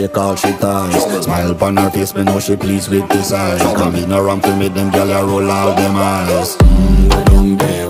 Take all she ties. Smile upon her face, me know she pleased with this eye. Come in around to make them gyal roll out them eyes. Go down there.